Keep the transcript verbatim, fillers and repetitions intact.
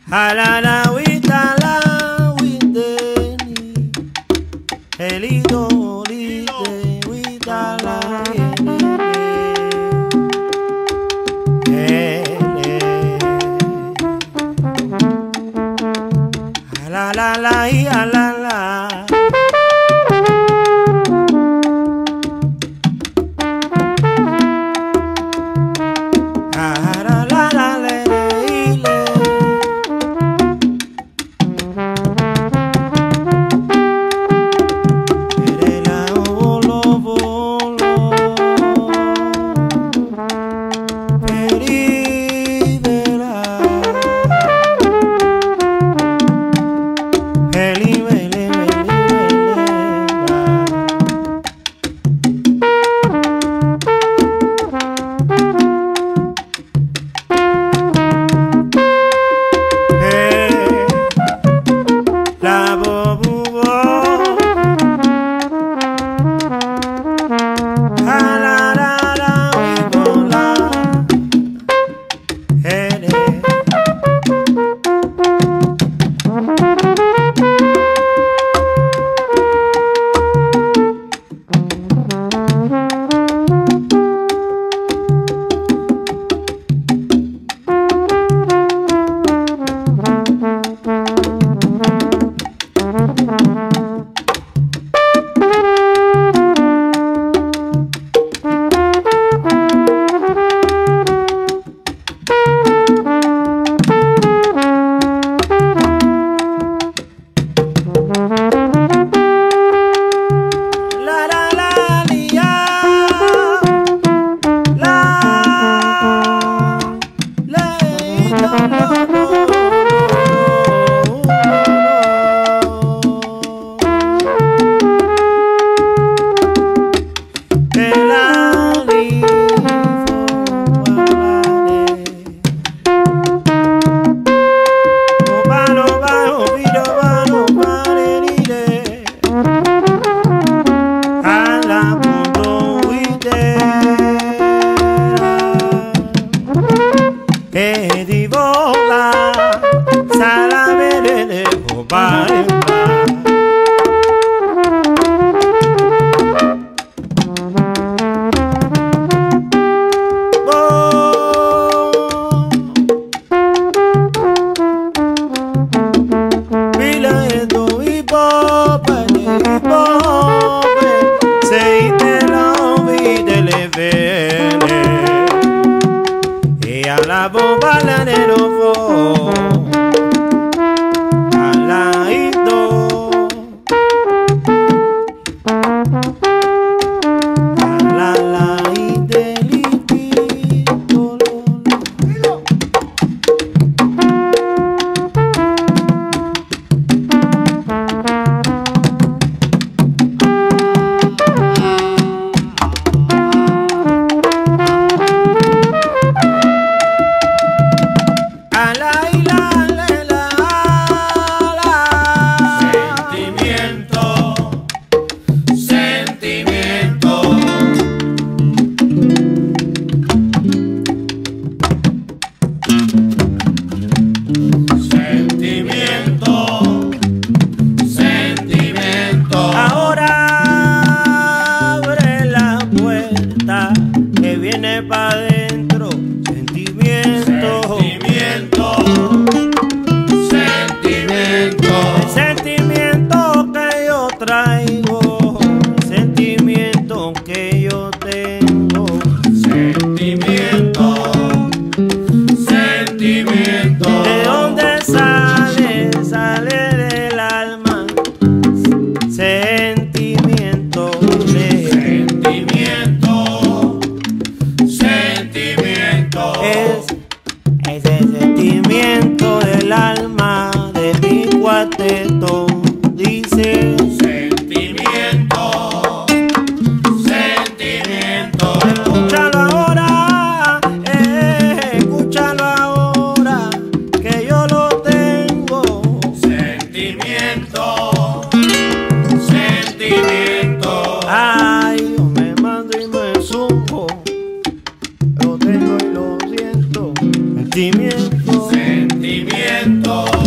Halala witala witeni Elido lite witala ele Halala la halala La bomba la de nuevo a la ido a la la idelito pa' dentro, sentimiento, sentimiento, sentimiento, el sentimiento que yo traigo, el sentimiento que yo tengo, sentimiento, sentimiento, de dónde sale, sale del alma, sentimiento, de sentimiento, sentimiento, es ese sentimiento del alma de mi cuarteto, dice sentimiento, sentimiento. Escúchalo ahora, eh, escúchalo ahora, que yo lo tengo. Sentimiento, sentimiento. Ay, yo me mando y me subo, lo tengo y lo siento. Sentimiento, Sentimiento. Sentimental.